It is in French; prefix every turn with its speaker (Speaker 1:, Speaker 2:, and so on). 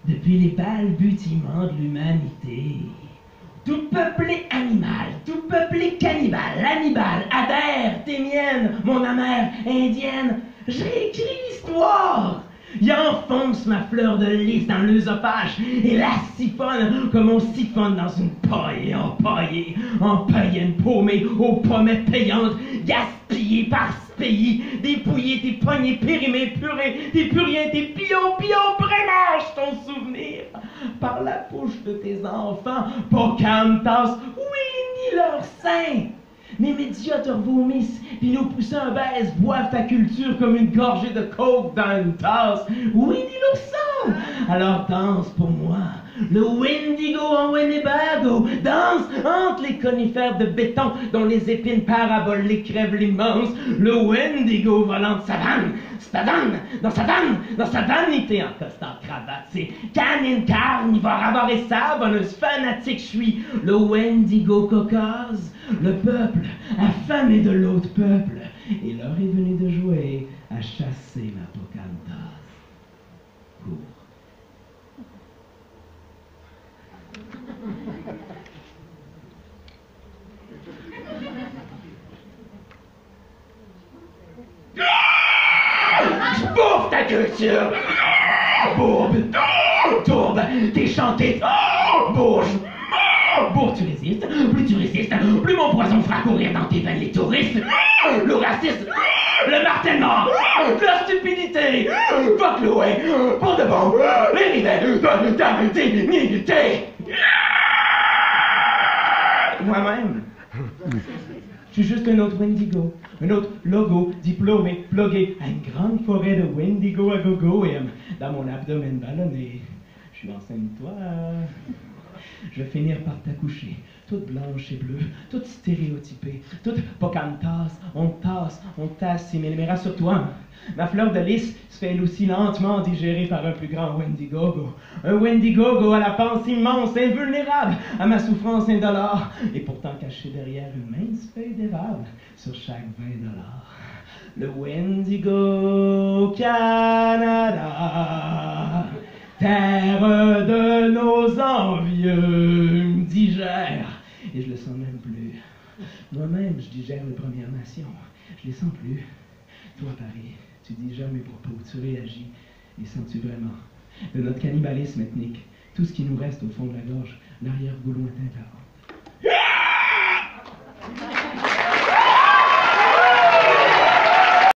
Speaker 1: depuis les balbutiements de l'humanité. Tout peuplé animal, tout peuplé cannibale, Hannibal, adhère, t'es mienne, mon amère indienne, je réécris l'histoire. Il enfonce ma fleur de lys dans l'œsophage et la siphonne comme on siphonne dans une paille empaillée une paumée aux pommettes payantes, gaspillée par ce pays, dépouillée, tes poignets périmés, purés, tes puriens, tes pions, prémange ton souvenir par la bouche de tes enfants, Pocahontas, oui, ni leur sein. Mes médias te vomissent, puis nos poussins baissent, boivent ta culture comme une gorgée de coke dans une tasse. Winnie l'ourson! Alors danse pour moi, le Wendigo en Winnebago, danse entre les conifères de béton dont les épines parabolent les crèves l'immense, le Wendigo volant de savane, dans sa vanité en costard cravate, c'est canine carnivore, avare et savonneuse, fanatique, je suis le Wendigo caucase, le peuple affamé de l'autre peuple, et l'heure est venue de jouer à chasser ma Pocahontas. Cours. Je bouffe ta culture! Bourbe! Tourbe! T'es chanté! Bourge! Bourge, tu résistes! Plus mon poison fera courir dans tes veines les touristes! Le racisme! Le martèlement! La stupidité! Va clouer! Pour de bon! Les rivets de ta dignité! Moi-même! Je suis juste un autre Wendigo, un autre logo, diplômé, plugué à une grande forêt de Wendigo à gogo et dans mon abdomen ballonné. Je suis enceinte de toi. Je vais finir par t'accoucher, toute blanche et bleue, toute stéréotypée, toute Pocahontas, on tasse 6 mm sur toi. Ma fleur de lys se fait elle aussi lentement digérée par un plus grand Wendigogo. Un Wendigogo à la panse immense, invulnérable, à ma souffrance indolore, et pourtant caché derrière une mince feuille d'érable sur chaque $20. Le Wendigo Canada, terre de nos envieux, me digère, et je le sens même plus. Moi-même, je digère les Premières Nations, je les sens plus. Toi, Paris, tu digères mes propos, tu réagis, les sens-tu vraiment? De notre cannibalisme ethnique, tout ce qui nous reste au fond de la gorge, l'arrière-goût lointain